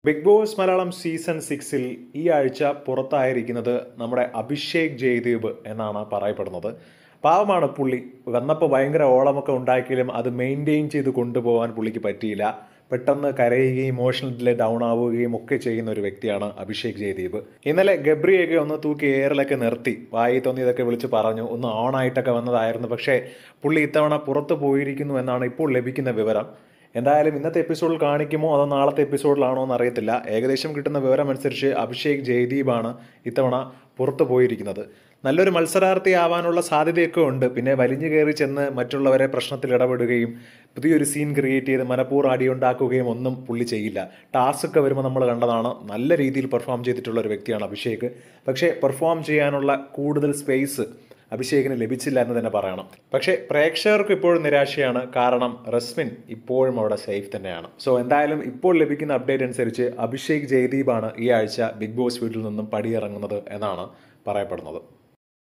Big Boss Malayalam season 6-ൽ ഈ ആഴ്ച പുറത്തായിരിക്കുന്നത് നമ്മുടെ അഭിഷേക് ജയദീപ് എന്നാണ് പറയപ്പെടുന്നത്. പാവമാണ് പുള്ളി. വന്നപ്പോൾ ഭയങ്കര ഓളമൊക്കെ ഉണ്ടാക്കിയാലും അത് മെയിൻറ്റെയിൻ ചെയ്ത് കൊണ്ടുപോകാൻ പുള്ളിക്ക് പറ്റിയില്ല. പെട്ടെന്ന് കരയുകയും ഇമോഷണലി ഡൗൺ ആവുകയും ഒക്കെ ചെയ്യുന്ന ഒരു വ്യക്തിയാണ് അഭിഷേക് ജയദീപ്. ഇന്നലെ ഗബ്രിയൊക്കെ ഒന്ന് തൂക്കി എയറിലൊക്കെ നിർത്തി വായി തോന്നിയതൊക്കെ വിളിച്ച് പറഞ്ഞു, ഒന്ന് ഓണായിട്ടൊക്കെ വന്നതായിരുന്നു. പക്ഷേ പുള്ളി ഇത്തവണ പുറത്തു പോയിരിക്കുന്നു എന്നാണ് ഇപ്പോൾ ലഭിക്കുന്ന വിവരം. എന്തായാലും ഇന്നത്തെ എപ്പിസോഡിൽ കാണിക്കുമോ അതോ നാളത്തെ എപ്പിസോഡിലാണോ എന്ന് അറിയത്തില്ല. ഏകദേശം കിട്ടുന്ന വിവരം അനുസരിച്ച് അഭിഷേക് ജയദീപാണ് ഇത്തവണ പുറത്തു പോയിരിക്കുന്നത്. നല്ലൊരു മത്സരാർത്ഥി ആവാനുള്ള സാധ്യതയൊക്കെ ഉണ്ട്. പിന്നെ വലിഞ്ഞു കയറി ചെന്ന് മറ്റുള്ളവരെ പ്രശ്നത്തിൽ ഇടപെടുകയും പുതിയൊരു സീൻ ക്രിയേറ്റ് ചെയ്ത് മനഃപൂർവ്വം അടിയുണ്ടാക്കുകയും ഒന്നും പുള്ളി ചെയ്യില്ല. ടാസ്ക് വരുമ്പോൾ നമ്മൾ കണ്ടതാണ്, നല്ല രീതിയിൽ പെർഫോം ചെയ്തിട്ടുള്ള ഒരു വ്യക്തിയാണ് അഭിഷേക്. പക്ഷേ പെർഫോം ചെയ്യാനുള്ള കൂടുതൽ സ്പേസ് അഭിഷേകിന് ലഭിച്ചില്ല എന്ന് തന്നെ പറയണം. പക്ഷേ പ്രേക്ഷകർക്ക് ഇപ്പോഴും നിരാശയാണ്. കാരണം റസ്മിൻ ഇപ്പോഴും അവിടെ സേഫ് തന്നെയാണ്. സോ എന്തായാലും ഇപ്പോൾ ലഭിക്കുന്ന അപ്ഡേറ്റ് അനുസരിച്ച് അഭിഷേക് ജയദീപാണ് ഈ ആഴ്ച ബിഗ് ബോസ് വീട്ടിൽ നിന്നും പടിയിറങ്ങുന്നത് എന്നാണ് പറയപ്പെടുന്നത്.